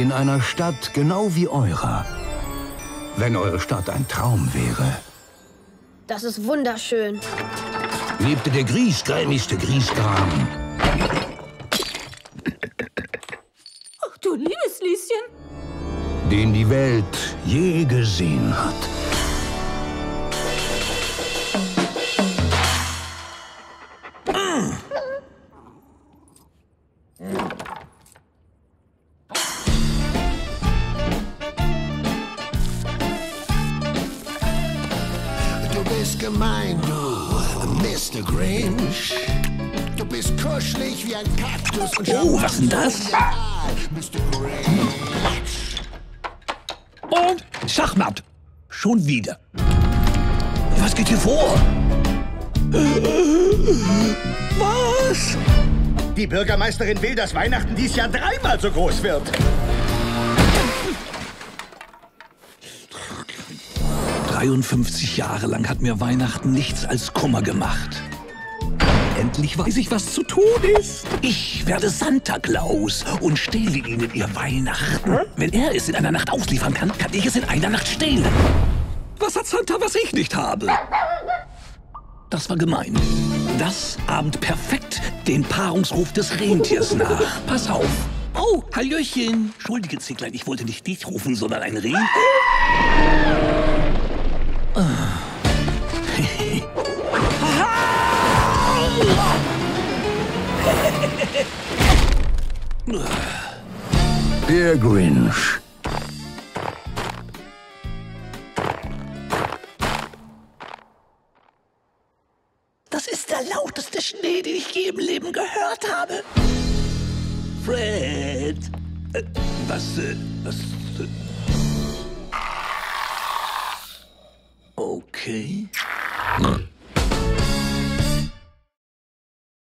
In einer Stadt genau wie eurer. Wenn eure Stadt ein Traum wäre. Das ist wunderschön. Lebte der griesgrämigste Griesgram. Ach du liebes Lieschen. Den die Welt je gesehen hat. Du bist gemein, du Mr. Grinch. Du bist kuschelig wie ein Kaktus und oh, was denn das? Mr. Grinch. Und Schachmatt. Schon wieder. Was geht hier vor? Was? Die Bürgermeisterin will, dass Weihnachten dies Jahr 3-mal so groß wird. 53 Jahre lang hat mir Weihnachten nichts als Kummer gemacht. Endlich weiß ich, was zu tun ist. Ich werde Santa Claus und stehle Ihnen Ihr Weihnachten. Wenn er es in einer Nacht ausliefern kann, kann ich es in einer Nacht stehlen. Was hat Santa, was ich nicht habe? Das war gemein. Das ahmt perfekt den Paarungsruf des Rentiers nach. Pass auf. Oh, Hallöchen. Entschuldige, Zicklein, ich wollte nicht dich rufen, sondern ein Reh. Der Grinch. Das ist der lauteste Schnee, den ich je im Leben gehört habe. Fred. Was? Okay.